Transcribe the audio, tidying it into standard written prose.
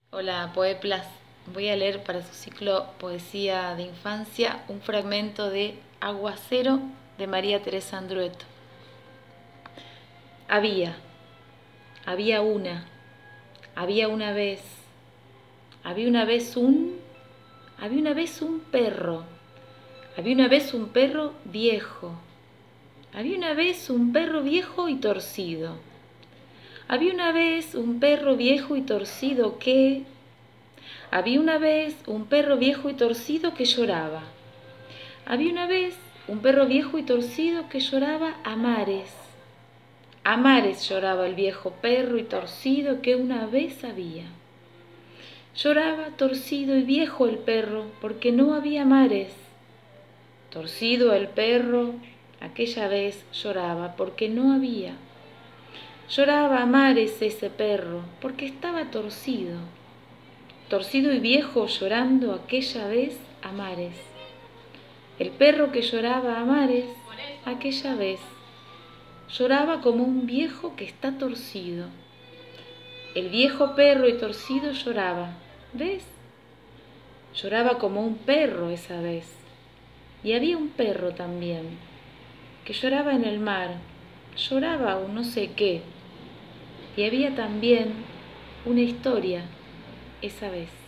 Hola, Poeplas. Voy a leer para su ciclo Poesía de Infancia un fragmento de Aguacero de María Teresa Andrueto. Había, había había una vez, había una vez había una vez un perro, había una vez un perro viejo, había una vez un perro viejo y torcido. Había una vez un perro viejo y torcido que... Había una vez un perro viejo y torcido que lloraba. Había una vez un perro viejo y torcido que lloraba a mares. A mares lloraba el viejo perro y torcido que una vez había. Lloraba torcido y viejo el perro porque no había mares. Torcido el perro aquella vez lloraba porque no había. Lloraba a mares ese perro porque estaba torcido. Torcido y viejo llorando aquella vez a mares. El perro que lloraba a mares aquella vez lloraba como un viejo que está torcido. El viejo perro y torcido lloraba, ¿ves? Lloraba como un perro esa vez. Y había un perro también que lloraba en el mar, lloraba un no sé qué. Y había también una historia esa vez.